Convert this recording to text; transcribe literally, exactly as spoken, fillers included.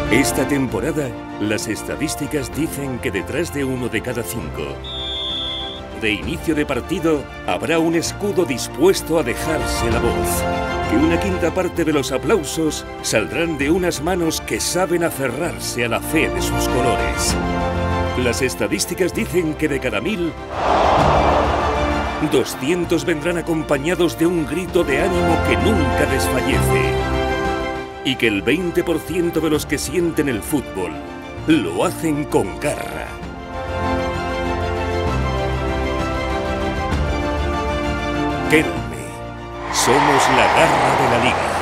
Esta temporada, las estadísticas dicen que detrás de uno de cada cinco de inicio de partido habrá un escudo dispuesto a dejarse la voz. Que una quinta parte de los aplausos saldrán de unas manos que saben aferrarse a la fe de sus colores. Las estadísticas dicen que de cada mil, doscientos vendrán acompañados de un grito de ánimo que nunca desfallece. Y que el veinte por ciento de los que sienten el fútbol lo hacen con garra. Kelme, somos la garra de la liga.